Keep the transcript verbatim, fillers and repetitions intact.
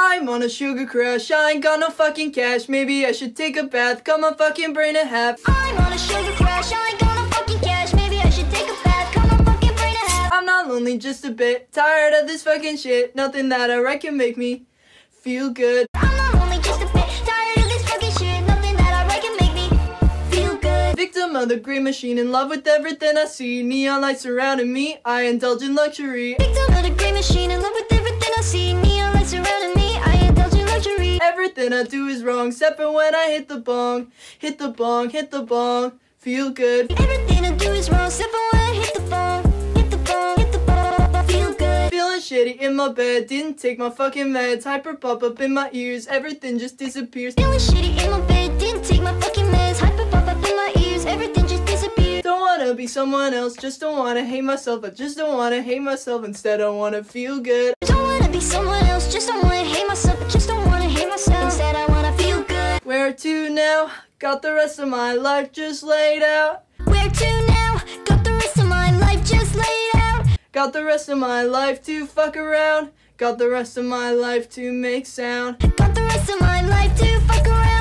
I'm on a sugar crush, I ain't got no fucking cash. Maybe I should take a bath, cut my fucking brain in half. I'm on a sugar crush, I ain't got no fucking cash. Maybe I should take a bath, cut my fucking brain in half. I'm not lonely, just a bit tired of this fucking shit. Nothing that I write can make me feel good. I'm not lonely, just a bit tired of this fucking shit. Nothing that I write can make me feel good. Victim of the green machine, in love with everything I see. Neon lights surrounding me, I indulge in luxury. Victim of the green machine, in love with everything I see. Neon lights surrounding me, I indulge in luxury. Everything I do is wrong, except for when I hit the bong. Hit the bong, hit the bong, feel good. Everything I do is wrong, except for when I hit the bong. Hit the bong, hit the bong, feel good. Feeling shitty in my bed, didn't take my fucking meds. Hyper pop up in my ears, everything just disappears. Feeling shitty in my bed, didn't take my fucking meds. Hyper pop up in my ears, everything just disappears. Don't wanna be someone else, just don't wanna hate myself. I just don't wanna hate myself, instead I wanna feel good. Don't wanna be someone else, just don't wanna hate myself. I just don't wanna hate myself, instead I wanna feel good. Where to now? Got the rest of my life just laid out. Where to now? Got the rest of my life just laid out. Got the rest of my life to fuck around. Got the rest of my life to make sound. Got the rest of my life to fuck around.